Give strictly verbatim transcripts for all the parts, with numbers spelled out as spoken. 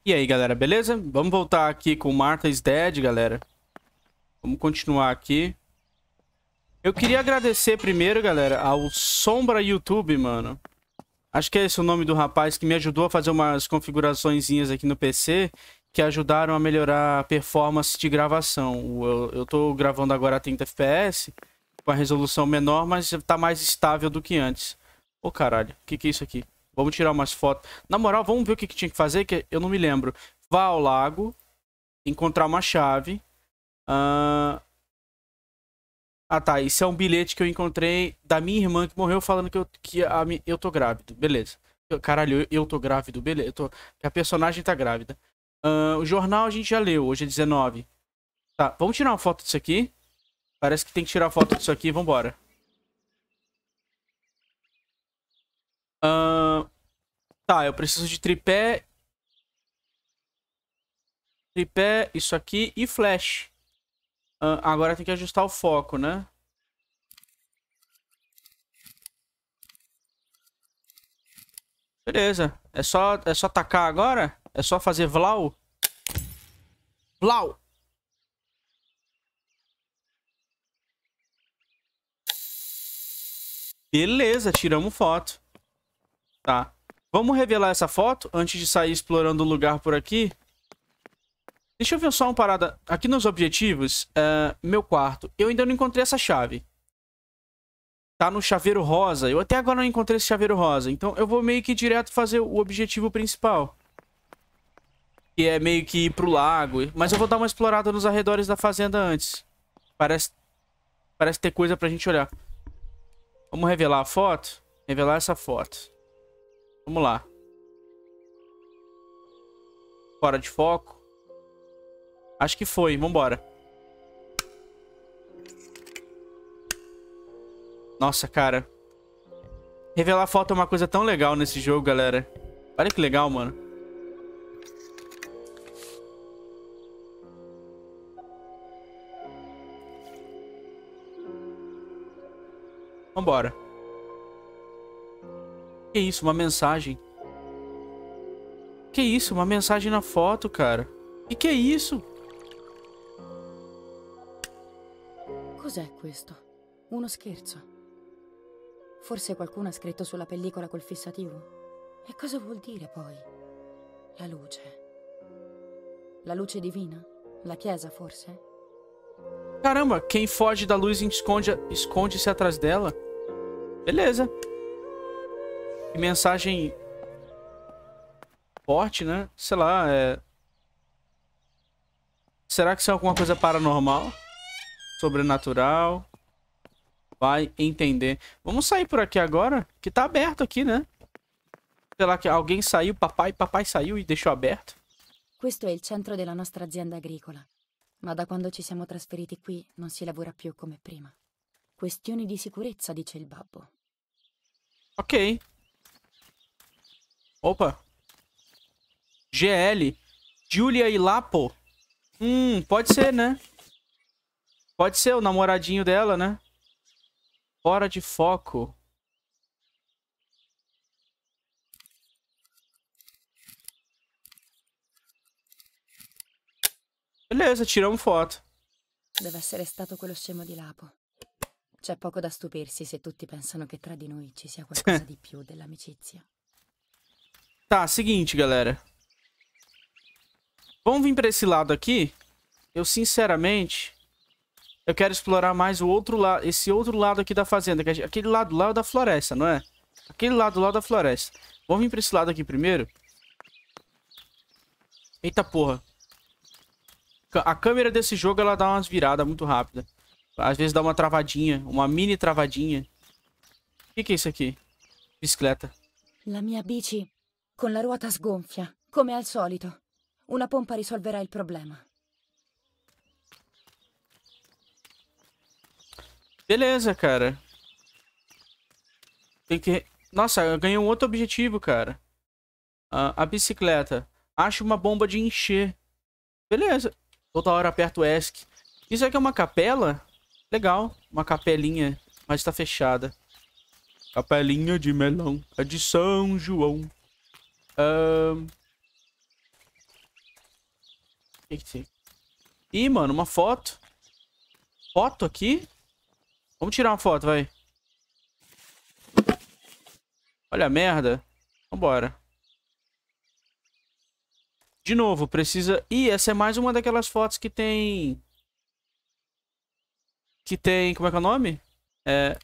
E aí, galera, beleza? Vamos voltar aqui com Martha is Dead, galera. Vamos continuar aqui. Eu queria agradecer primeiro, galera, ao Sombra YouTube, mano. Acho que é esse o nome do rapaz que me ajudou a fazer umas configuraçõezinhas aqui no P C que ajudaram a melhorar a performance de gravação. Eu, eu tô gravando agora a trinta F P S com a resolução menor, mas tá mais estável do que antes. Ô, caralho, o que que é isso aqui? Vamos tirar umas fotos. Na moral, vamos ver o que, que tinha que fazer, que eu não me lembro. Vá ao lago, encontrar uma chave. Uh... Ah, tá. Isso é um bilhete que eu encontrei da minha irmã que morreu falando que eu, que a, eu tô grávido. Beleza. Eu, caralho, eu, eu tô grávido. Beleza. Eu tô... Que a personagem tá grávida. Uh, o jornal a gente já leu. Hoje é dezenove. Tá, vamos tirar uma foto disso aqui. Parece que tem que tirar foto disso aqui. Vambora. Uh... Tá, eu preciso de tripé. Tripé, isso aqui e flash. Uh, agora tem que ajustar o foco, né? Beleza. É só, é só tacar agora? É só fazer Vlau? Vlau! Beleza, tiramos foto. Tá. Vamos revelar essa foto antes de sair explorando o lugar por aqui. Deixa eu ver só uma parada. Aqui nos objetivos, uh, meu quarto. Eu ainda não encontrei essa chave. Tá no chaveiro rosa. Eu até agora não encontrei esse chaveiro rosa. Então eu vou meio que direto fazer o objetivo principal. Que é meio que ir pro lago. Mas eu vou dar uma explorada nos arredores da fazenda antes. Parece, parece ter coisa pra gente olhar. Vamos revelar a foto? Revelar essa foto. Vamos lá. Fora de foco. Acho que foi. Vambora. Nossa, cara. Revelar foto é uma coisa tão legal nesse jogo, galera. Olha que legal, mano. Vambora. Que isso? Uma mensagem. Que isso? Uma mensagem na foto, cara. E que é isso? Cos'è questo? Uno scherzo? Forse qualcuno ha scritto sulla pellicola col fissativo? E cosa vuol dire poi? La luce. La luce divina? La chiesa, forse? Caramba, quem foge da luz esconde, esconde-se atrás dela. Beleza. Que mensagem forte, né? Sei lá, é... Será que isso é alguma coisa paranormal? Sobrenatural? Vai entender. Vamos sair por aqui agora, que tá aberto aqui, né? Sei lá, que alguém saiu, papai, papai saiu e deixou aberto. Questo è il centro della nostra azienda agricola. Ma da quando ci siamo trasferiti qui non si lavora più come prima. Questioni di sicurezza, dice il babbo. Ok. Opa. G L. Julia e Lapo. Hum, pode ser, né? Pode ser o namoradinho dela, né? Fora de foco. Beleza, tiramos foto. Deve essere stato quello scemo di Lapo. C'è poco da stupirsi se tutti pensano che tra di noi ci sia qualcosa di più dell'amicizia. Tá, seguinte, galera. Vamos vir pra esse lado aqui. Eu, sinceramente, eu quero explorar mais o outro lado, esse outro lado aqui da fazenda. Que é aquele lado lá é da floresta, não é? Aquele lado lá da floresta. Vamos vir pra esse lado aqui primeiro. Eita porra. A câmera desse jogo, ela dá umas viradas muito rápidas. Às vezes dá uma travadinha, uma mini travadinha. O que que é isso aqui? Bicicleta. La mia bici con la ruota sgonfia, come al solito. Una pompa risolverà il problema. Beleza, cara. Tem que... Nossa, eu ganhei um outro objetivo, cara. Uh, a bicicleta. Acho uma bomba de encher. Beleza. Toda hora aperto o ESC. Isso aqui é uma capela? Legal. Uma capelinha. Mas tá fechada. Capelinha de melão. É de São João. Uh... que que tem? Ih, mano, uma foto. Foto aqui? Vamos tirar uma foto, vai. Olha a merda. Vambora. De novo, precisa... Ih, essa é mais uma daquelas fotos que tem... Que tem... Como é que é o nome? É...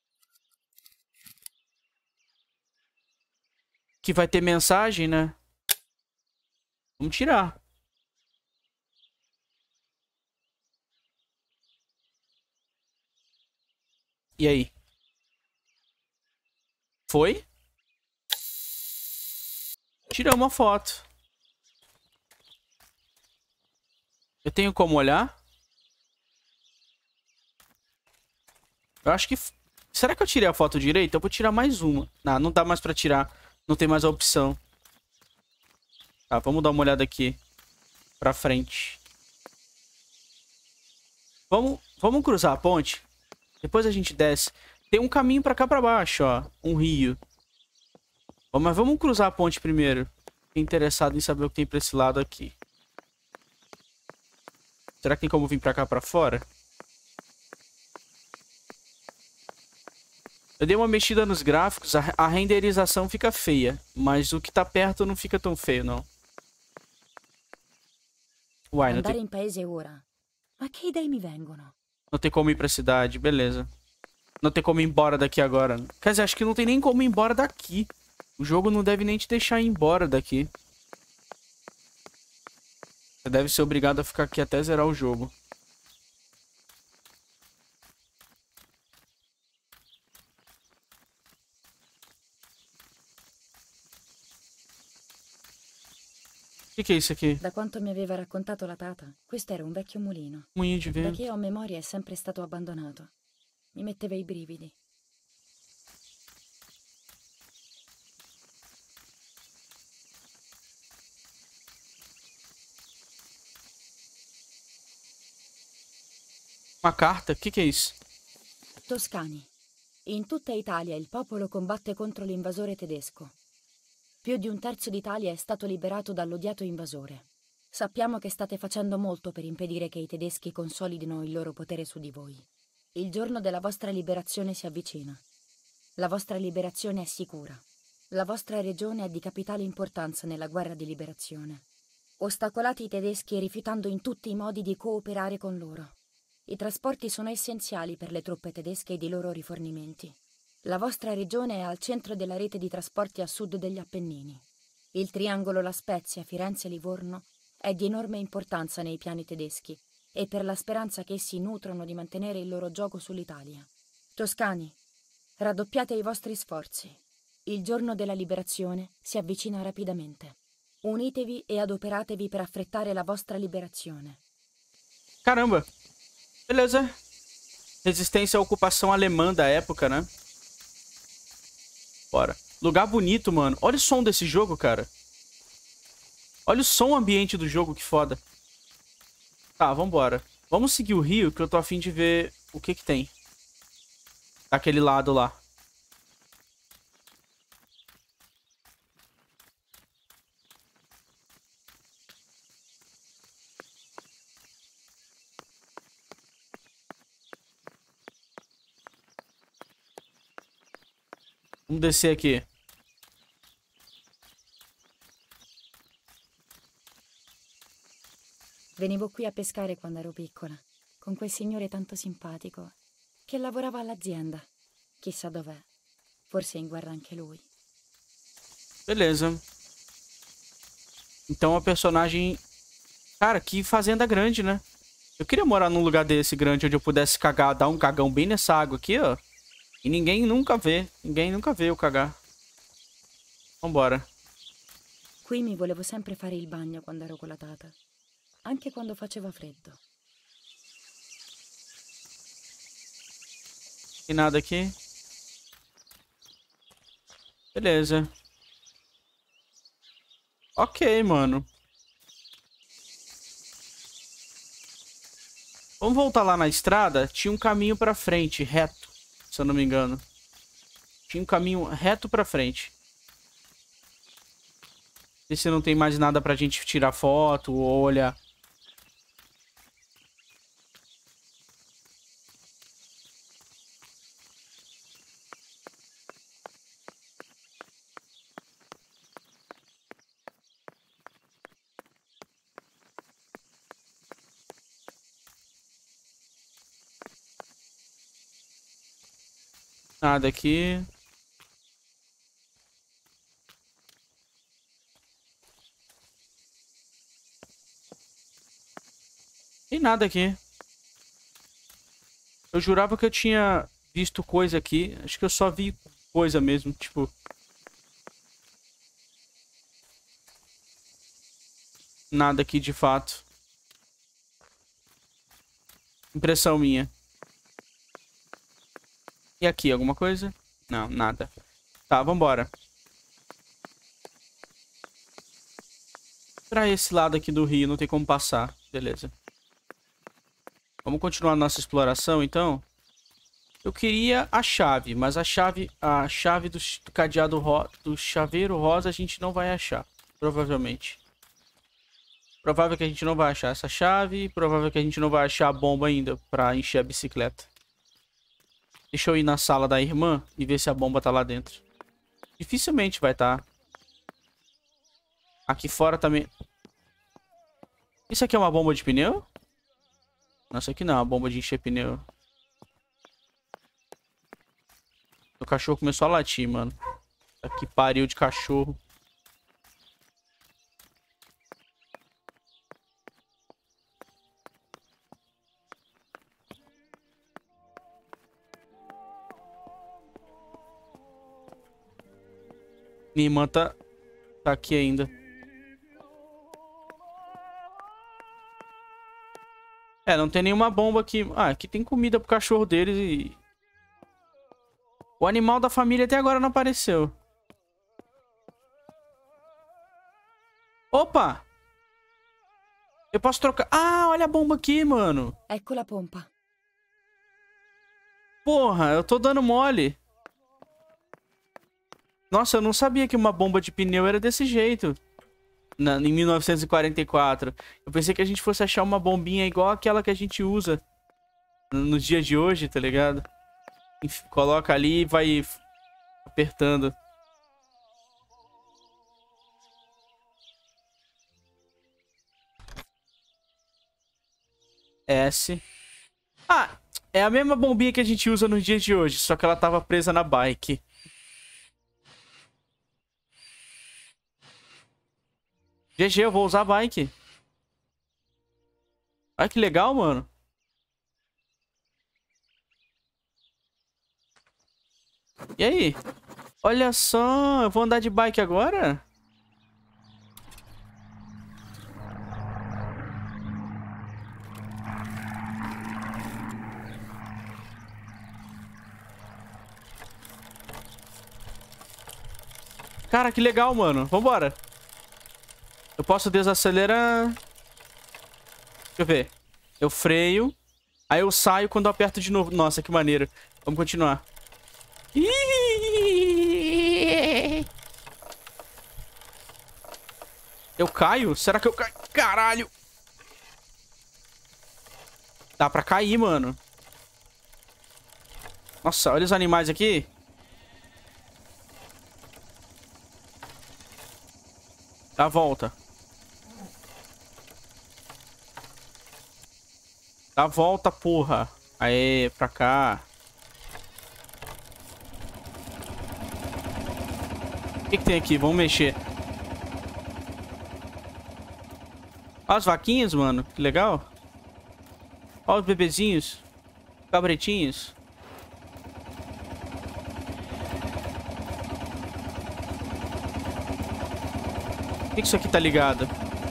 Que vai ter mensagem, né? Vamos tirar. E aí? Foi? Tiramos uma foto. Eu tenho como olhar? Eu acho que... Será que eu tirei a foto direito? Eu vou tirar mais uma. Não, não dá mais pra tirar. Não tem mais a opção. Tá, vamos dar uma olhada aqui. Pra frente. Vamos, vamos cruzar a ponte. Depois a gente desce. Tem um caminho pra cá pra baixo, ó. Um rio. Mas vamos cruzar a ponte primeiro. Fiquei interessado em saber o que tem pra esse lado aqui. Será que tem como vir pra cá pra fora? Eu dei uma mexida nos gráficos. A, a renderização fica feia. Mas o que tá perto não fica tão feio, não. Uai, não Andare tem... in paese ora. Ma che idee mi vengono? Não tem como ir pra cidade, beleza. Não tem como ir embora daqui agora. Quer dizer, acho que não tem nem como ir embora daqui. O jogo não deve nem te deixar ir embora daqui. Você deve ser obrigado a ficar aqui até zerar o jogo. O que, que é isso aqui? Da quanto mi aveva raccontato la tata, questo era un vecchio mulino. Moinho de Da vento. che ho memoria è sempre stato abbandonato. Mi metteva i brividi. Uma carta? O que, que é isso? Toscani. In tutta Italia il popolo combatte contro l'invasore tedesco. Più di un terzo d'Italia è stato liberato dall'odiato invasore. Sappiamo che state facendo molto per impedire che i tedeschi consolidino il loro potere su di voi. Il giorno della vostra liberazione si avvicina. La vostra liberazione è sicura. La vostra regione è di capitale importanza nella guerra di liberazione. Ostacolate i tedeschi rifiutando in tutti i modi di cooperare con loro. I trasporti sono essenziali per le truppe tedesche ed i loro rifornimenti. La vostra regione è al centro della rete di trasporti a sud degli Appennini. Il triangolo La Spezia, Firenze e Livorno è di enorme importanza nei piani tedeschi e per la speranza che essi nutrono di mantenere il loro gioco sull'Italia. Toscani, raddoppiate i vostri sforzi. Il giorno della liberazione si avvicina rapidamente. Unitevi e adoperatevi per affrettare la vostra liberazione. Caramba! Beleza. Resistência à ocupação alemã da época, né? Bora. Lugar bonito, mano. Olha o som desse jogo, cara. Olha o som ambiente do jogo, que foda. Tá, vambora. Vamos seguir o rio, que eu tô a fim de ver o que que tem. Daquele lado lá. Vamos descer aqui. Venivo qui a pescare quando ero piccola, con quel signore tanto simpatico, che lavorava all'azienda. Chissà dov'è. Forse è in guerra anche lui. Beleza. Então a personagem... Cara, que fazenda grande, né? Eu queria morar num lugar desse grande, onde eu pudesse cagar, dar um cagão bem nessa água aqui, ó. E ninguém nunca vê. Ninguém nunca vê eu cagar. Vambora. Qui mi volevo sempre fare il bagno quando ero con la tata. Anche quando faceva freddo. Tem nada aqui. Beleza. Ok, mano. Vamos voltar lá na estrada. Tinha um caminho pra frente, reto. Se eu não me engano. Tinha um caminho reto pra frente. E se não tem mais nada pra gente tirar foto ou olhar. Nada aqui. Tem nada aqui. Eu jurava que eu tinha visto coisa aqui. Acho que eu só vi coisa mesmo, tipo... Nada aqui de fato. Impressão minha. E aqui, alguma coisa? Não, nada. Tá, vambora. Pra esse lado aqui do rio, não tem como passar. Beleza. Vamos continuar nossa exploração, então. Eu queria a chave, mas a chave, a chave do, do cadeado ro, do chaveiro rosa a gente não vai achar, provavelmente. Provável que a gente não vai achar essa chave, provável que a gente não vai achar a bomba ainda pra encher a bicicleta. Deixa eu ir na sala da irmã e ver se a bomba tá lá dentro. Dificilmente vai estar. Tá. Aqui fora também. Isso aqui é uma bomba de pneu? Nossa, aqui não, é uma bomba de encher pneu. O cachorro começou a latir, mano. Que pariu de cachorro. Minha irmã tá, tá aqui ainda. É, não tem nenhuma bomba aqui. Ah, aqui tem comida pro cachorro deles e... O animal da família até agora não apareceu. Opa! Eu posso trocar... Ah, olha a bomba aqui, mano. Ecco la pompa. Porra, eu tô dando mole. Nossa, eu não sabia que uma bomba de pneu era desse jeito. Na, em mil novecentos e quarenta e quatro. Eu pensei que a gente fosse achar uma bombinha igual aquela que a gente usa nos no dias de hoje, tá ligado? Enf coloca ali e vai apertando. S. Ah, é a mesma bombinha que a gente usa nos dias de hoje, só que ela tava presa na bike. G G, eu vou usar a bike. Olha que legal, mano. E aí? Olha só, eu vou andar de bike agora? Cara, que legal, mano. Vambora. Eu posso desacelerar. Deixa eu ver. Eu freio. Aí eu saio quando eu aperto de novo. Nossa, que maneiro. Vamos continuar. Eu caio? Será que eu caio? Caralho! Dá pra cair, mano. Nossa, olha os animais aqui. Dá a volta. Dá a volta, porra. Aê, pra cá. O que que tem aqui? Vamos mexer. Olha as vaquinhas, mano. Que legal. Olha os bebezinhos. Cabretinhos. Por que que isso aqui tá ligado?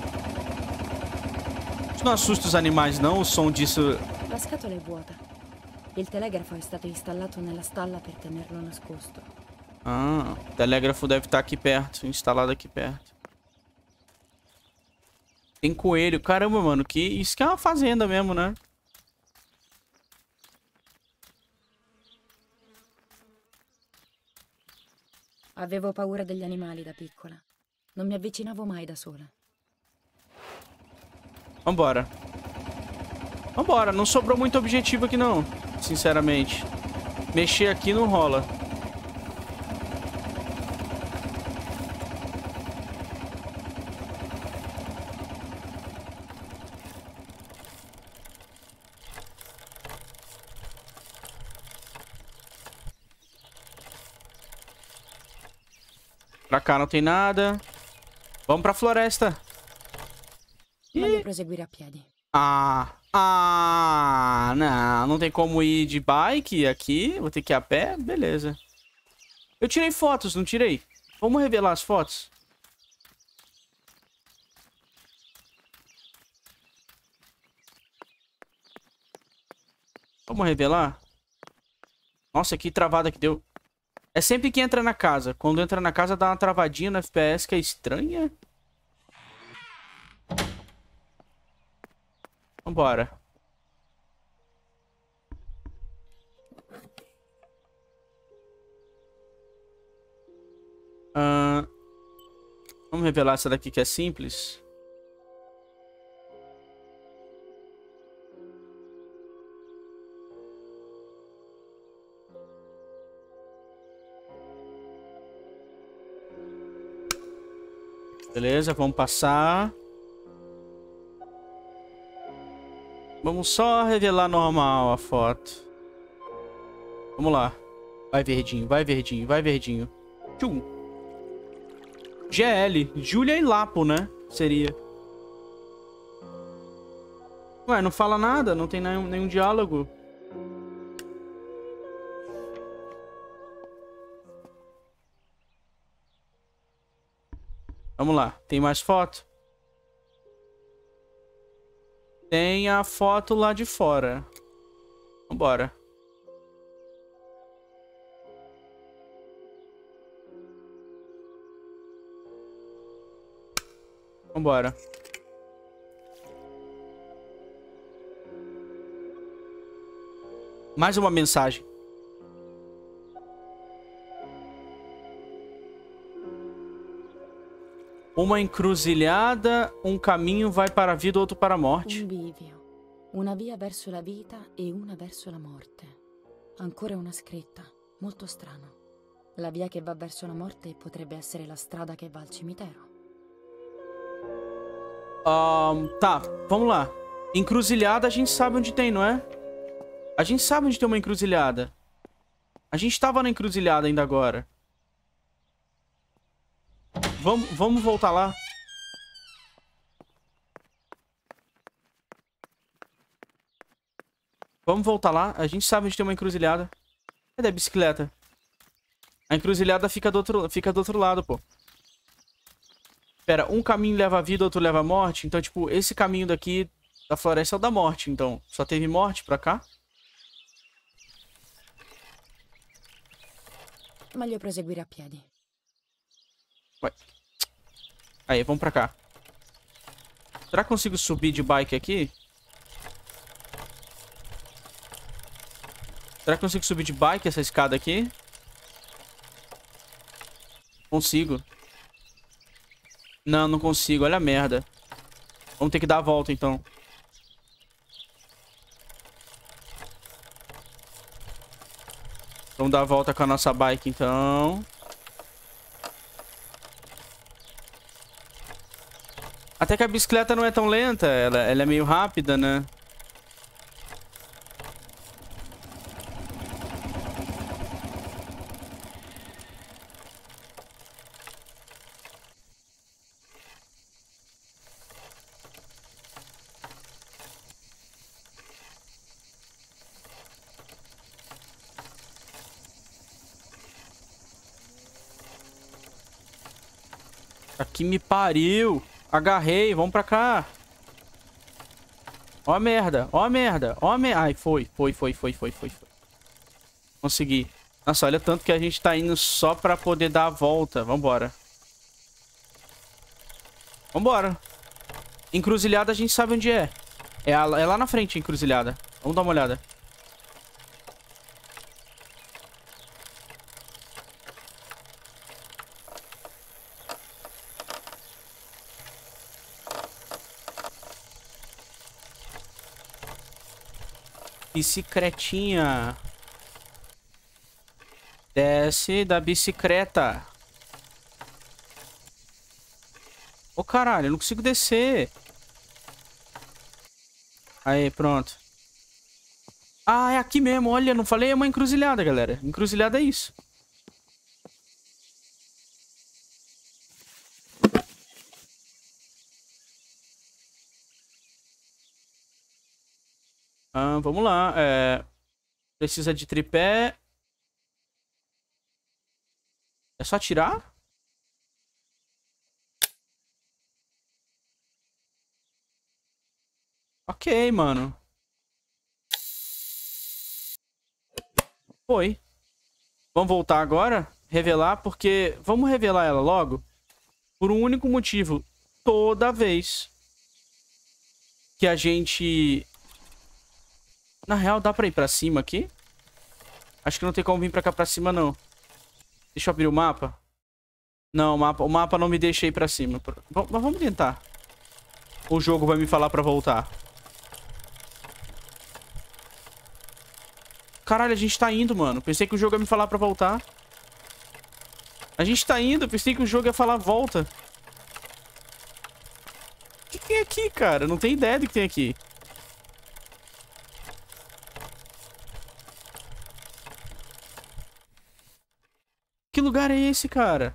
Isso não assusta os animais, não? O som disso... La scatola è vuota. Il telegrafo è stato installato nella stalla per tenerlo nascosto. Ah, o telégrafo deve estar aqui perto, instalado aqui perto. Tem coelho. Caramba, mano, que... isso que é uma fazenda mesmo, né? Avevo paura degli animali da piccola. Non mi avvicinavo mai da sola. Vambora. Vambora, não sobrou muito objetivo aqui não, sinceramente. Mexer aqui não rola. Pra cá não tem nada. Vamos pra floresta. Meglio proseguire a piedi. Ah, ah, não, não tem como ir de bike aqui, vou ter que ir a pé, beleza. Eu tirei fotos, não tirei? Vamos revelar as fotos? Vamos revelar? Nossa, que travada que deu. É sempre que entra na casa. Quando entra na casa dá uma travadinha no F P S que é estranha. Vambora. Uh, vamos revelar essa daqui que é simples. Beleza, vamos passar. Vamos só revelar normal a foto. Vamos lá. Vai verdinho, vai verdinho, vai verdinho. Tchum. G L. Júlia e Lapo, né? Seria. Ué, não fala nada, não tem nenhum, nenhum diálogo. Vamos lá. Tem mais foto? Tem a foto lá de fora. Vambora. Vambora. Mais uma mensagem. Uma encruzilhada, um caminho vai para a vida, outro para a morte. Un bivio, una via verso la vita e una verso la morte. Ancora una scritta, molto strano. La via che va verso la morte potrebbe essere la strada che va al cimitero. Um, tá, vamos lá. Encruzilhada a gente sabe onde tem, não é? A gente sabe onde tem uma encruzilhada. A gente tava na encruzilhada ainda agora. Vamos, vamos voltar lá. Vamos voltar lá. A gente sabe onde tem uma encruzilhada. Cadê a bicicleta? A encruzilhada fica do outro, fica do outro lado, pô. Pera, um caminho leva a vida, outro leva a morte. Então, tipo, esse caminho daqui da floresta é o da morte. Então, só teve morte pra cá. Meglio proseguire a piedi. Ué. Aí, vamos pra cá. Será que consigo subir de bike aqui? Será que consigo subir de bike essa escada aqui? Consigo. Não, não consigo. Olha a merda. Vamos ter que dar a volta, então. Vamos dar a volta com a nossa bike, então. Até que a bicicleta não é tão lenta. Ela, ela é meio rápida, né? Aqui me pariu. Agarrei, vamos pra cá. Ó a merda, ó a merda, ó a merda. Ai, foi, foi, foi, foi, foi, foi, foi. Consegui. Nossa, olha tanto que a gente tá indo só pra poder dar a volta. Vambora. Vambora. Encruzilhada a gente sabe onde é. É, a, é lá na frente a encruzilhada. Vamos dar uma olhada. Bicicletinha. Desce da bicicleta. Ô, caralho, eu não consigo descer. Aí, pronto. Ah, é aqui mesmo. Olha, não falei, é uma encruzilhada, galera. Encruzilhada é isso. Ah, vamos lá. É... Precisa de tripé. É só tirar? Ok, mano. Foi. Vamos voltar agora? Revelar, porque... Vamos revelar ela logo? Por um único motivo. Toda vez que a gente... Na real, dá pra ir pra cima aqui? Acho que não tem como vir pra cá pra cima, não. Deixa eu abrir o mapa. Não, o mapa, o mapa não me deixa ir pra cima. Mas vamos tentar. O jogo vai me falar pra voltar. Caralho, a gente tá indo, mano. Pensei que o jogo ia me falar pra voltar. A gente tá indo. Pensei que o jogo ia falar volta. O que tem aqui, cara? Não tenho ideia do que tem aqui. Que lugar é esse, cara?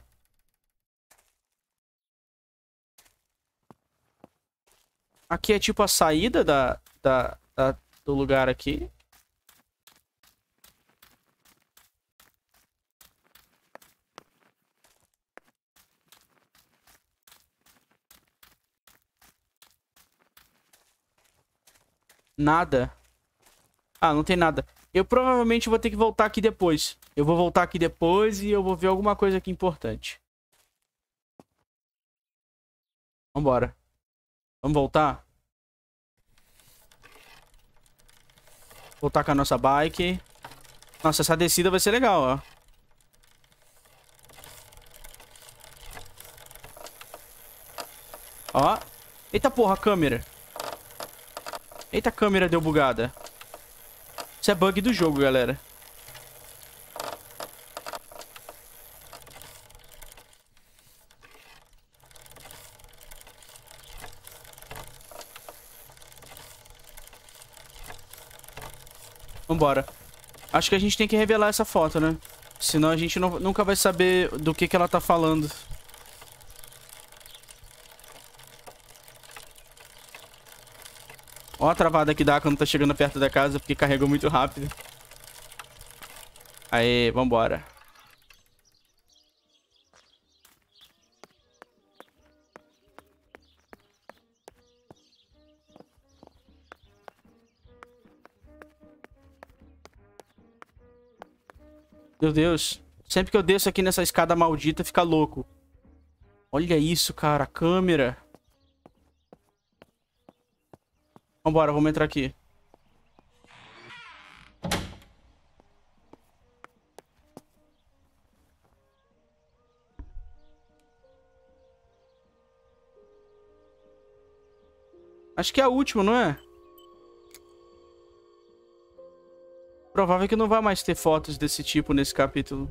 Aqui é tipo a saída da, da, da, do lugar aqui. Nada. Ah, não tem nada. Eu provavelmente vou ter que voltar aqui depois. Eu vou voltar aqui depois e eu vou ver alguma coisa aqui importante. Vambora. Vamos voltar? Voltar com a nossa bike. Nossa, essa descida vai ser legal, ó. Ó. Eita porra, a câmera. Eita, a câmera deu bugada. Isso é bug do jogo, galera. Vambora. Acho que a gente tem que revelar essa foto, né? Senão a gente não, nunca vai saber do que, que ela tá falando. Ó a travada que dá quando tá chegando perto da casa, porque carregou muito rápido. Aê, vambora. Meu Deus. Sempre que eu desço aqui nessa escada maldita, fica louco. Olha isso, cara. A câmera. Vambora, vamos entrar aqui. Acho que é a última, não é? Provável que não vai mais ter fotos desse tipo nesse capítulo.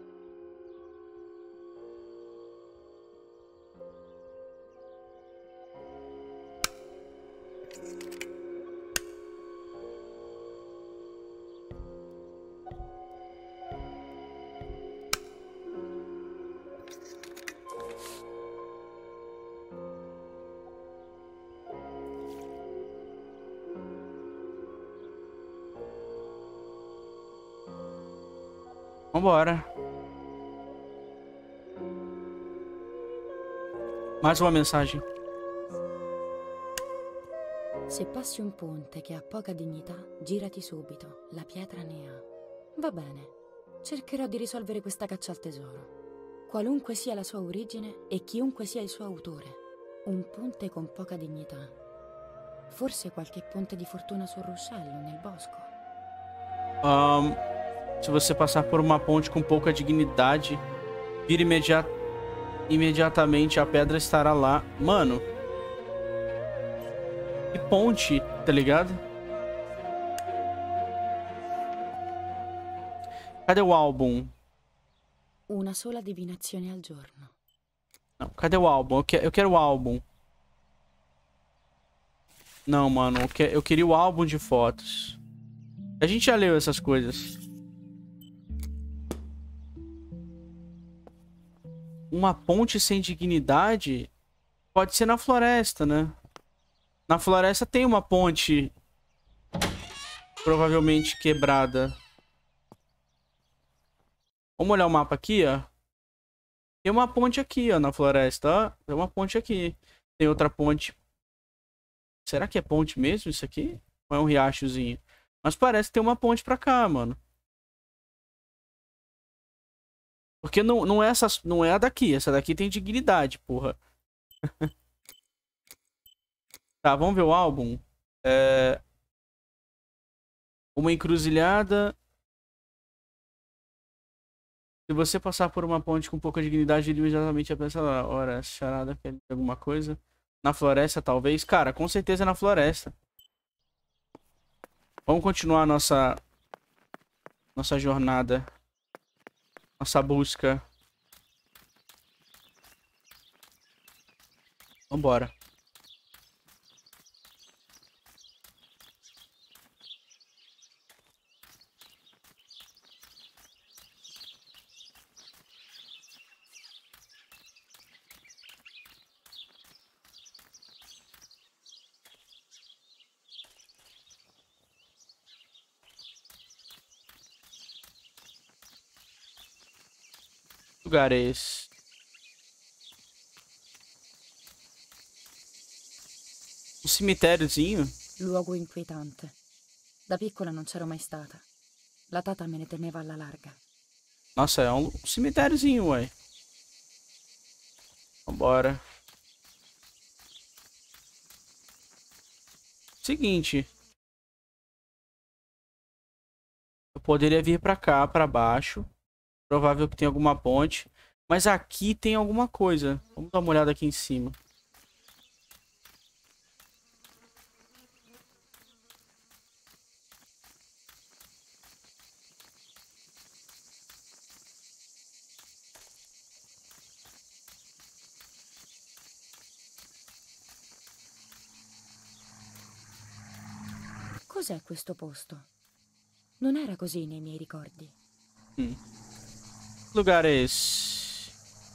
Vambora. Mais uma mensagem. Se passi un ponte che ha poca dignità, girati subito. La pietra ne ha. Va bene. Cercherò di risolvere questa caccia al tesoro. Qualunque sia la sua origine e chiunque sia il suo autore. Un ponte con poca dignità. Forse qualche ponte di fortuna sul ruscello, nel bosco. Um, se você passar por uma ponte com pouca dignidade, vira imediat imediatamente, a pedra estará lá. Mano. Que ponte, tá ligado? Cadê o álbum? Una sola divinazione al giorno. Não, cadê o álbum? Eu, que eu quero o álbum. Não, mano, eu, que eu queria o álbum de fotos. A gente já leu essas coisas. Uma ponte sem dignidade? Pode ser na floresta, né? Na floresta tem uma ponte provavelmente quebrada. Vamos olhar o mapa aqui, ó. Tem uma ponte aqui, ó, na floresta, ó. Tem uma ponte aqui. Tem outra ponte. Será que é ponte mesmo isso aqui? Ou é um riachozinho? Mas parece ter uma ponte pra cá, mano. Porque não, não, é essa, não é a daqui. Essa daqui tem dignidade, porra. Tá, vamos ver o álbum. É... Uma encruzilhada. Se você passar por uma ponte com pouca dignidade, ele imediatamente ia pensar, ora, essa charada quer dizer alguma coisa. Na floresta, talvez. Cara, com certeza é na floresta. Vamos continuar nossa... Nossa jornada. Nossa busca. Vambora. Lugar é esse? Um cemitériozinho? Luogo inquietante. Da piccola non c'ero mai stata. La tata me ne teneva alla larga. Nossa, é um cemitériozinho, ué. Vambora. Seguinte. Eu poderia vir pra cá, pra baixo. Provável que tem alguma ponte. Mas aqui tem alguma coisa. Vamos dar uma olhada aqui em cima. Cos'è questo posto? Non era così nei miei ricordi. Hum. Que lugar é esse?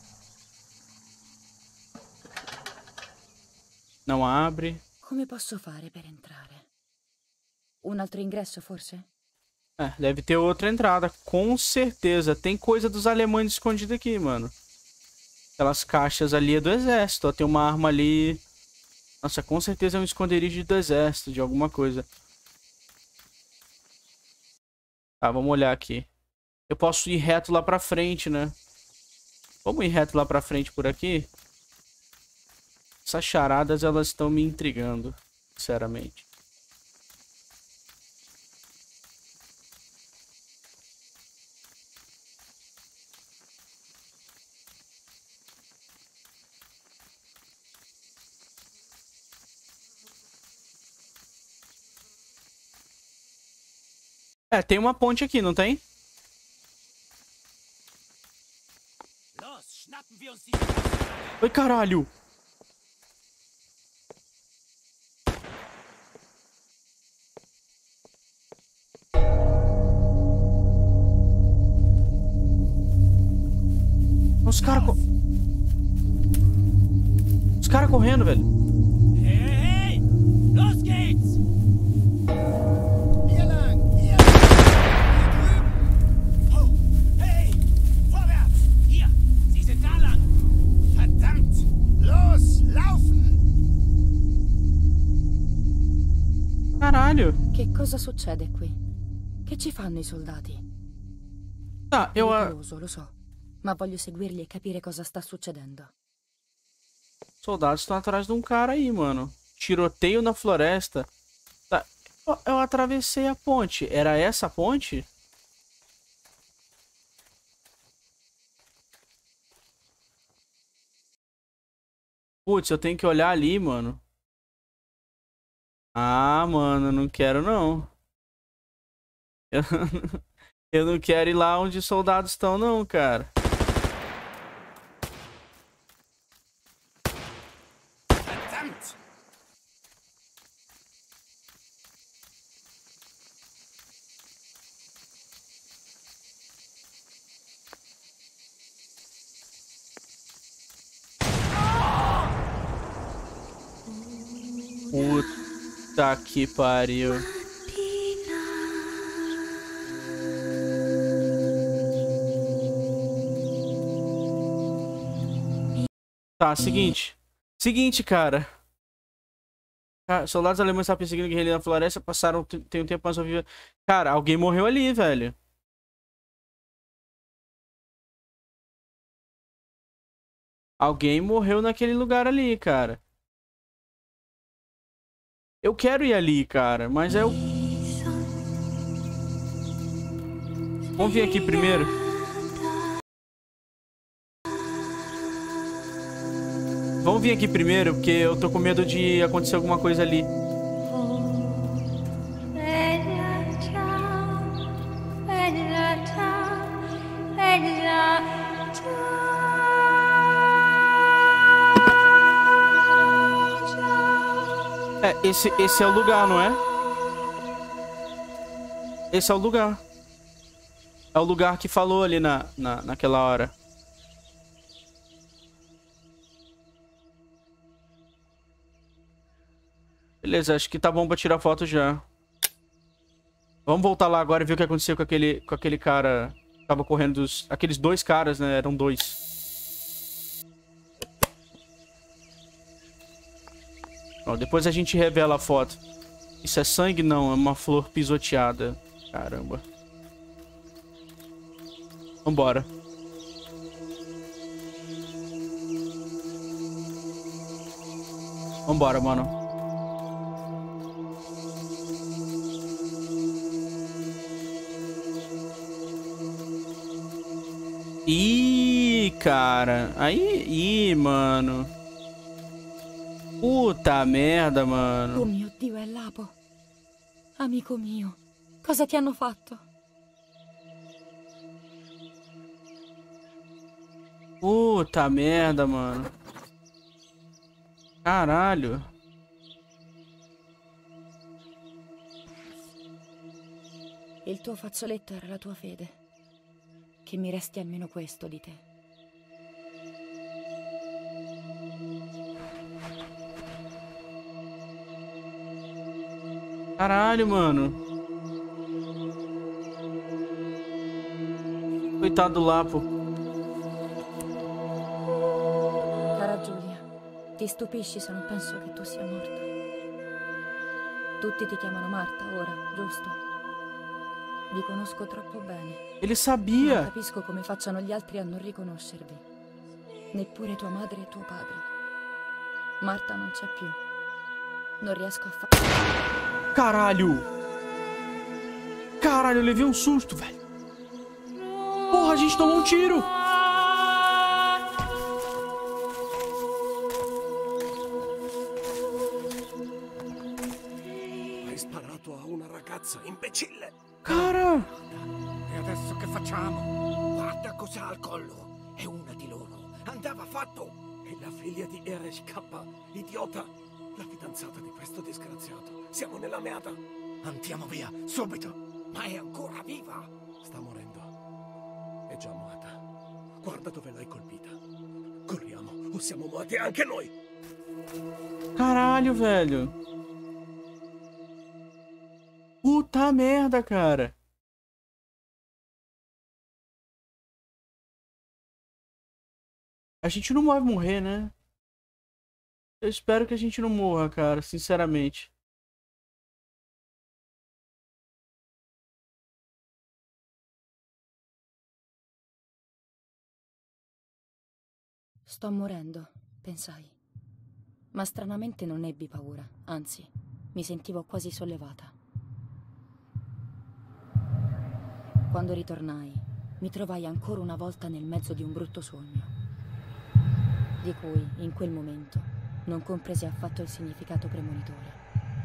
Não abre. Come posso fare per entrare? Un altro ingresso, forse? É, deve ter outra entrada, com certeza. Tem coisa dos alemães escondida aqui, mano. Aquelas caixas ali é do exército, ó. Tem uma arma ali. Nossa, com certeza é um esconderijo do exército, de alguma coisa. Tá, vamos olhar aqui. Eu posso ir reto lá pra frente, né? Vamos ir reto lá pra frente por aqui? Essas charadas, elas estão me intrigando, sinceramente. É, tem uma ponte aqui, não tem? Oi, caralho! Os caras... Co... Os caras correndo, velho. Hey, hey! Los geht's! Hier lang! Hier! Hier drüben! Oh, hey! Vorwärts! Hier! Sie sind da lang! Verdammt! Los! Laufen! Caralho. Che cosa succede qui? Che ci fanno i soldati? Tá, eu... a- Pericoloso, lo so. Ma voglio seguirli e capire cosa sta succedendo. Soldados estão atrás de um cara aí, mano. Tiroteio na floresta. Tá. Eu, eu atravessei a ponte. Era essa a ponte? Putz, eu tenho que olhar ali, mano. Ah, mano, não quero não. Eu, eu não quero ir lá onde os soldados estão, não, cara. Verdammt! Puta que pariu. Tá, seguinte. Seguinte, cara. Cara, soldados alemães estavam perseguindo guerrilheiros na floresta, passaram tem um tempo mais viva. Cara, alguém morreu ali, velho. Alguém morreu naquele lugar ali, cara. Eu quero ir ali, cara, mas é o... Vamos vir aqui primeiro. Vamos vir aqui primeiro, porque eu tô com medo de acontecer alguma coisa ali. É, esse, esse é o lugar, não é? Esse é o lugar. É o lugar que falou ali na, na, naquela hora. Beleza, acho que tá bom pra tirar foto já. Vamos voltar lá agora e ver o que aconteceu com aquele, com aquele cara que tava correndo dos... Aqueles dois caras, né? Eram dois. Ó, depois a gente revela a foto. Isso é sangue? Não, é uma flor pisoteada. Caramba. Vambora. Vambora, mano. Ih, cara. Aí, ih, mano. Puta merda, mano. Oh mio Dio, è Lapo. Amico mio, cosa ti hanno fatto? Puta merda, mano. Caralho. Il tuo fazzoletto era la tua fede. Che mi resti almeno questo di te. Caralho, mano. Coitado do Lapo. Cara Giulia, ti stupisci se non penso che tu sia morta. Tutti ti chiamano Marta ora, giusto? Vi conosco troppo bene. Ele sabia. Non capisco come facciano gli altri a non riconoscervi. Neppure tua madre e tuo padre. Marta non c'è più. Non riesco a fare... Caralho. Caralho, eu levei um susto, velho. Porra, a gente tomou um tiro. Hai sparato a una ragazza, imbecille! Cara. E adesso che facciamo? Guarda cosa ha al collo. È una di loro. Andava fatto. È la figlia di Ereshkigal Kappa, idiota. La fidanzata di questo disgraziato. Siamo nella merda. Andiamo via, subito. Ma è ancora viva. Sta morendo. È già morta. Guarda dove l'hai colpita. Corriamo, o siamo morti anche noi. Caralho, velho. Puta merda, cara. A gente não vai morrer, né? Eu espero que a gente não morra, cara, sinceramente. Sto morendo, pensai. Ma stranamente non ebbi paura, anzi, mi sentivo quasi sollevata. Quando ritornai, mi trovai ancora una volta nel mezzo di un brutto sogno, di cui, in quel momento, non compresi affatto il significato premonitore.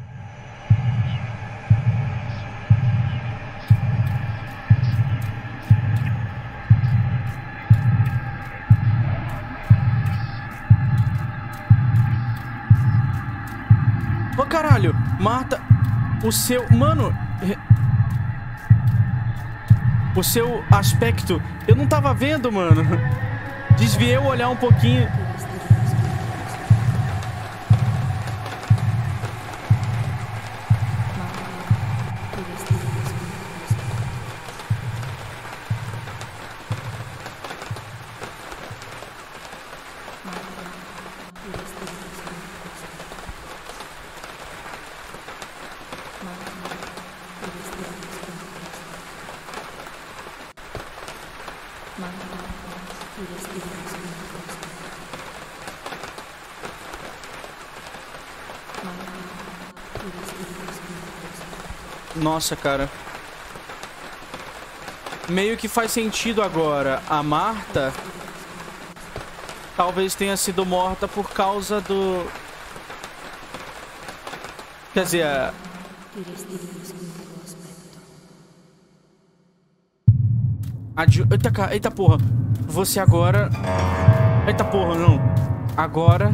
Ô, caralho, Marta, o seu... Mano... O seu aspecto... Eu não tava vendo, mano. Desviei o olhar um pouquinho. Nossa, cara. Meio que faz sentido agora. A Marta talvez tenha sido morta por causa do... Quer dizer... A... A Ju... Eita, ca... Eita porra. Você agora... Eita porra, não. Agora...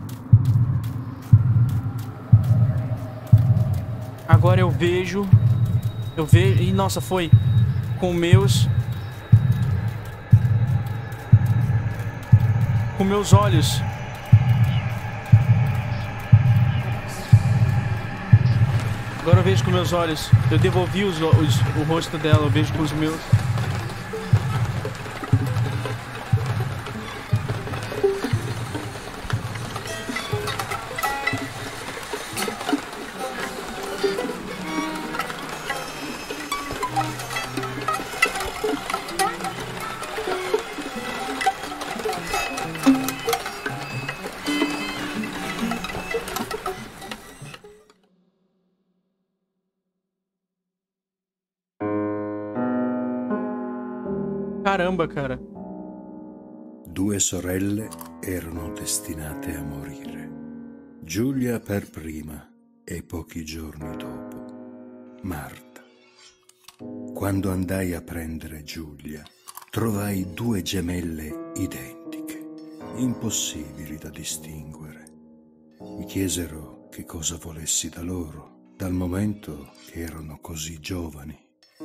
Agora eu vejo... Eu vejo... Ih, nossa, foi... Com meus... Com meus olhos. Agora eu vejo com meus olhos. Eu devolvi os, os, o rosto dela, eu vejo com os meus. Caramba, cara. Due sorelle erano destinate a morire. Giulia per prima e pochi giorni dopo Marta. Quando andai a prendere Giulia, trovai due gemelle identiche, impossibili da distinguere. Mi chiesero che cosa volessi da loro, dal momento che erano così giovani.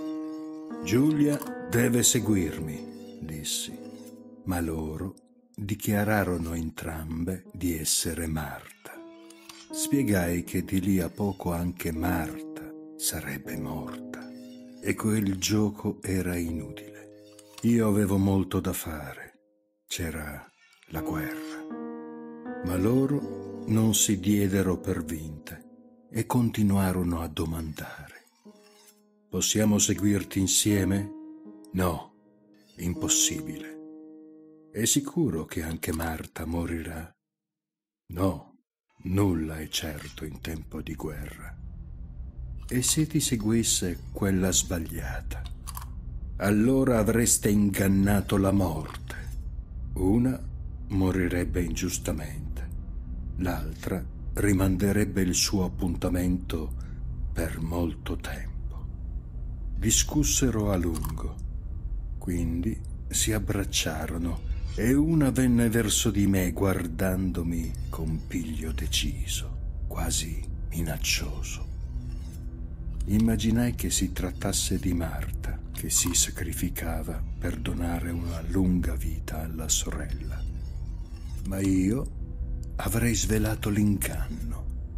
Giulia deve seguirmi, dissi, ma loro dichiararono entrambe di essere Marta. Spiegai che di lì a poco anche Marta sarebbe morta e quel gioco era inutile. Io avevo molto da fare, c'era la guerra, ma loro non si diedero per vinte e continuarono a domandare. Possiamo seguirti insieme? No, impossibile. È sicuro che anche Marta morirà? No, nulla è certo in tempo di guerra. E se ti seguisse quella sbagliata? Allora avreste ingannato la morte. Una morirebbe ingiustamente, l'altra rimanderebbe il suo appuntamento per molto tempo. Discussero a lungo, quindi si abbracciarono e una venne verso di me guardandomi con piglio deciso, quasi minaccioso. Immaginai che si trattasse di Marta, che si sacrificava per donare una lunga vita alla sorella. Ma io avrei svelato l'inganno.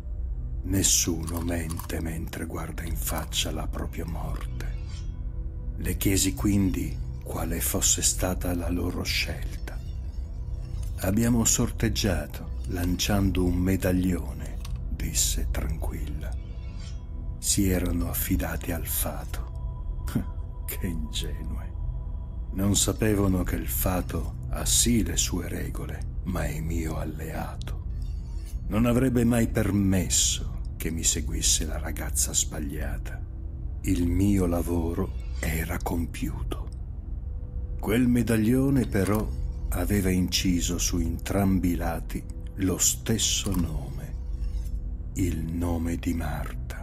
Nessuno mente mentre guarda in faccia la propria morte. Le chiesi quindi quale fosse stata la loro scelta. Abbiamo sorteggiato lanciando un medaglione, disse tranquilla. Si erano affidati al fato. Che ingenue. Non sapevano che il fato ha sì le sue regole, ma è mio alleato. Non avrebbe mai permesso che mi seguisse la ragazza sbagliata. Il mio lavoro era compiuto. Quel medaglione però aveva inciso su entrambi i lati lo stesso nome, il nome di Marta.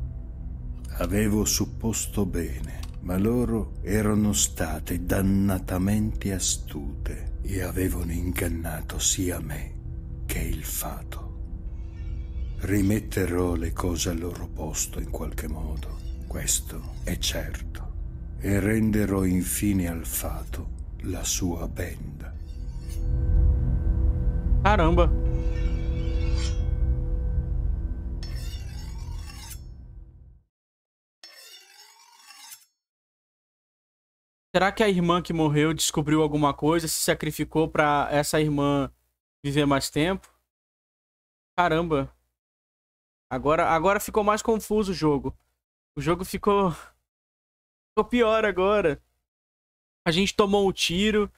Avevo supposto bene, ma loro erano state dannatamente astute e avevano ingannato sia me che il fato. Rimetterò le cose al loro posto in qualche modo, questo è certo, e renderò infine al fato la sua benda. Caramba! Será que a irmã que morreu descobriu alguma coisa, se sacrificou pra essa irmã viver mais tempo? Caramba! Agora, agora ficou mais confuso o jogo. O jogo ficou... Ficou pior agora. A gente tomou um tiro.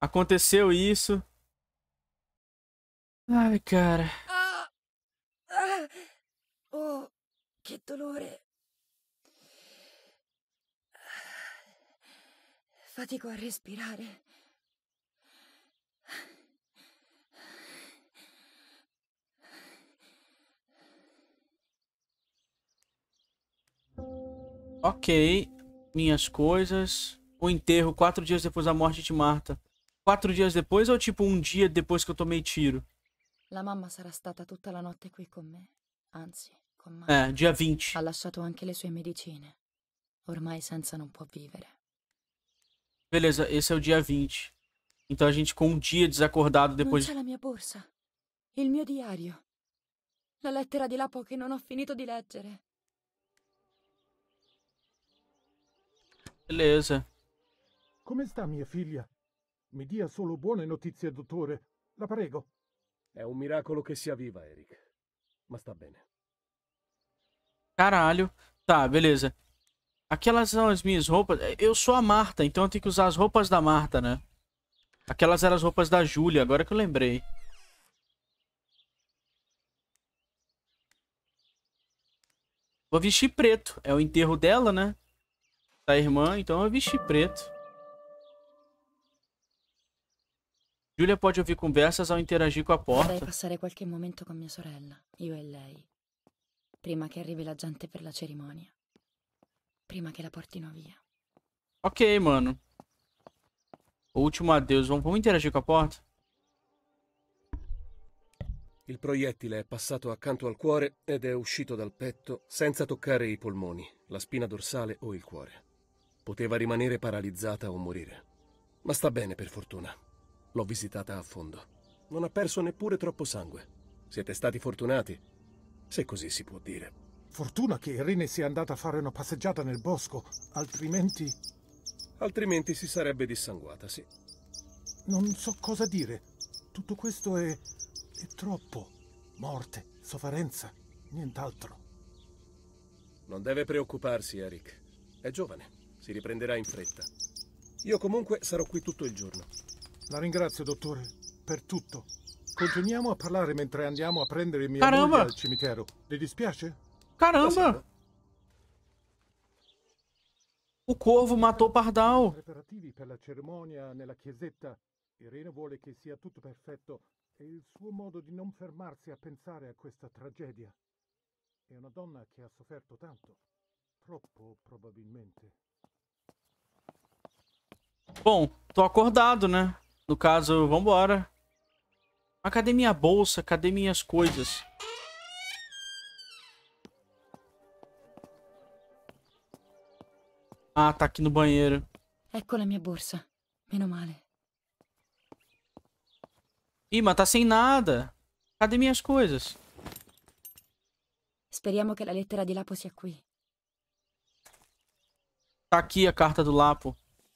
Aconteceu isso. Ai, cara. che dolore. Fatico a respirare. Ok, minhas coisas. O enterro quatro dias depois da morte de Marta. Quatro dias depois ou tipo um dia depois que eu tomei tiro? La mamma sarà stata tutta la notte qui con me. Anzi, con Marta. É, dia vinte. Ha lasciato anche le sue medicine. Ormai senza non può vivere. Beleza, esse é o dia vinte. Então a gente com um dia desacordado depois... Non c'è la mia borsa. Il mio diario. La lettera di Lapo che non ho finito di leggere. Beleza. Come sta mia figlia? Mi dia solo buone notizie, dottore. La prego. È un miracolo che sia viva, Eric. Ma sta bene. Caralho. Tá, beleza. Aquelas são as minhas roupas. Eu sou a Marta, então eu tenho que usar as roupas da Marta, né? Aquelas eram as roupas da Júlia, agora que eu lembrei. Vou vestir preto. É o enterro dela, né? Da irmã, então eu vesti preto. Giulia pode ouvir conversas ao interagir com a Vorrei porta. passare qualche momento con mia sorella, io e lei. Prima che arrivi la gente per la cerimonia. Prima che la portino via. Ok, mano. O último adeus. Vamos, vamos interagir com a porta? Il proiettile è passato accanto al cuore ed è uscito dal petto senza toccare i polmoni, la spina dorsale o il cuore. Poteva rimanere paralizzata o morire. Ma sta bene, per fortuna. L'ho visitata a fondo. Non ha perso neppure troppo sangue. Siete stati fortunati, se così si può dire. Fortuna che Irene sia andata a fare una passeggiata nel bosco, altrimenti... Altrimenti si sarebbe dissanguata, sì. Non so cosa dire. Tutto questo è... è troppo. Morte, sofferenza, nient'altro. Non deve preoccuparsi, Eric. È giovane, si riprenderà in fretta. Io comunque sarò qui tutto il giorno. La ringrazio, dottore, per tutto. Continuiamo a parlare mentre andiamo a prendere mia Caramba! moglie al cimitero. Le dispiace? Caramba! O corvo matou o pardal. Preparativi per la cerimonia nella chiesetta. Irene vuole che sia tutto perfetto. È il suo modo di non fermarsi a pensare a questa tragedia. È una donna che ha sofferto tanto. Troppo, probabilmente. Bom, tô acordado, né? No caso, vambora. Mas cadê minha bolsa? Cadê minhas coisas? Ah, tá aqui no banheiro. Ecco la mia borsa. Meno male. Ih, mas tá sem nada. Cadê minhas coisas? Speriamo che la lettera di Lapo sia qui. Tá aqui a carta do Lapo.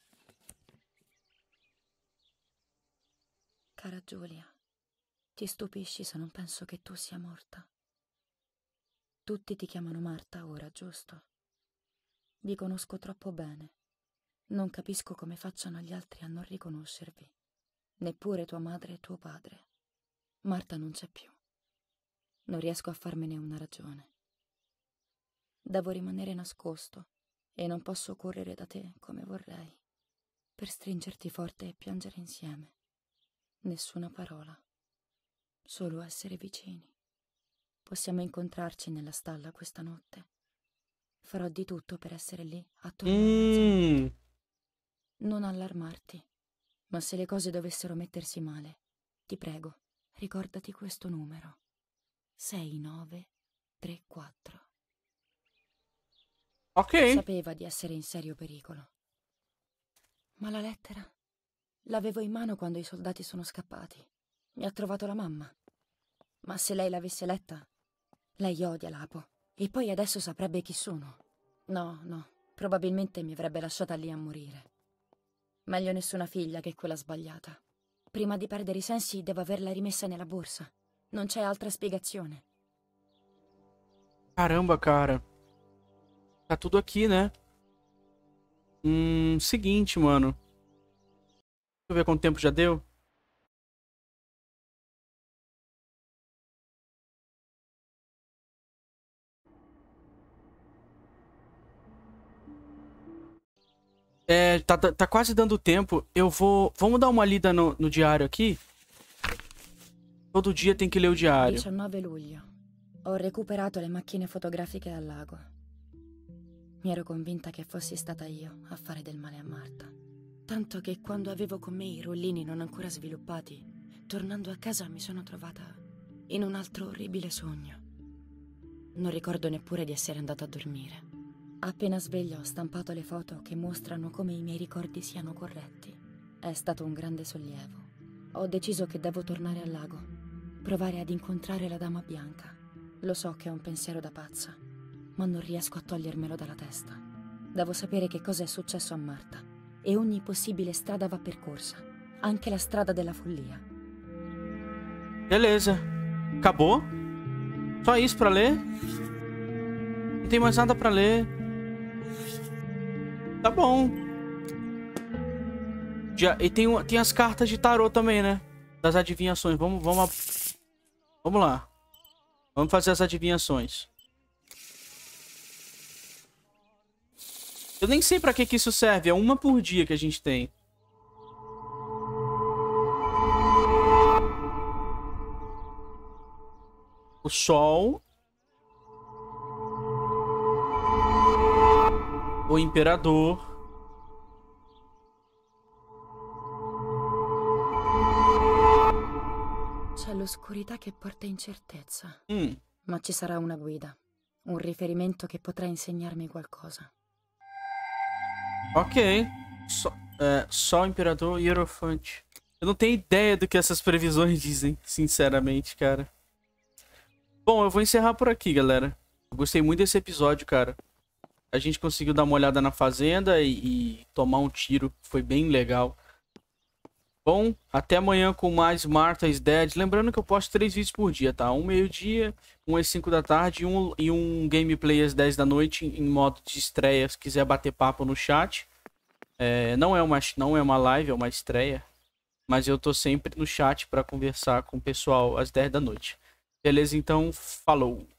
Cara Giulia, ti stupisci se non penso che tu sia morta. Tutti ti chiamano Marta ora, giusto? Vi conosco troppo bene. Non capisco come facciano gli altri a non riconoscervi. Neppure tua madre e tuo padre. Marta non c'è più. Non riesco a farmene una ragione. Devo rimanere nascosto e non posso correre da te come vorrei. Per stringerti forte e piangere insieme. Nessuna parola. Solo essere vicini. Possiamo incontrarci nella stalla questa notte. Farò di tutto per essere lì, attorno alla Hum. mezzanotte. Non allarmarti, ma se le cose dovessero mettersi male, ti prego, ricordati questo numero. sei nove tre quattro. Ok. Sapeva di essere in serio pericolo. Ma la lettera? L'avevo in mano quando i soldati sono scappati. Mi ha trovato la mamma. Ma se lei l'avesse letta, lei odia Lapo. E poi adesso saprebbe chi sono. No, no, probabilmente mi avrebbe lasciata lì a morire. Meglio nessuna figlia che quella sbagliata. Prima di perdere i sensi devo averla rimessa nella borsa. Non c'è altra spiegazione. Caramba, cara. Tá tudo aqui, né? Hum, seguinte, mano. Deixa eu ver quanto tempo já deu. É, tá, tá quase dando tempo. Eu vou... Vamos dar uma lida no, no diário aqui? Todo dia tem que ler o diário. diciannove luglio. Ho recuperato le macchine fotografiche al lago. Mi ero convinta che fossi stata io a fare del male a Marta. Tanto che quando avevo con me i rullini non ancora sviluppati, tornando a casa mi sono trovata in un altro orribile sogno. Non ricordo neppure di essere andata a dormire. Appena sveglio ho stampato le foto che mostrano come i miei ricordi siano corretti. È stato un grande sollievo. Ho deciso che devo tornare al lago, provare ad incontrare la Dama Bianca. Lo so che è un pensiero da pazza, ma non riesco a togliermelo dalla testa. Devo sapere che cosa è successo a Marta, e ogni possibile strada va percorsa, anche la strada della follia. Beleza. Acabou? Só isso pra ler? Não tem mais nada pra ler. Tá bom. Já, e tem, tem as cartas de tarô também, né? Das adivinhações. Vamos, vamos, vamos lá. Vamos fazer as adivinhações. Eu nem sei pra que que isso serve. É uma por dia que a gente tem. O Sol. O Imperador. C'è l'oscurità che porta incertezza, Mm. ma ci sarà una guida, un riferimento che potrà insegnarmi qualcosa. Ok. Sol, é, Sol, Imperador e Hierofante. Eu não tenho ideia do que essas previsões dizem, sinceramente, cara. Bom, eu vou encerrar por aqui, galera. Eu gostei muito desse episódio, cara. A gente conseguiu dar uma olhada na fazenda e, e tomar um tiro. Foi bem legal. Bom, até amanhã com mais Martha is Dead. Lembrando que eu posto três vídeos por dia, tá? Um meio-dia, um às cinco da tarde e um, e um gameplay às dez da noite em modo de estreia. Se quiser bater papo no chat. É, não, é uma, não é uma live, é uma estreia. Mas eu tô sempre no chat pra conversar com o pessoal às dez da noite. Beleza? Então, falou!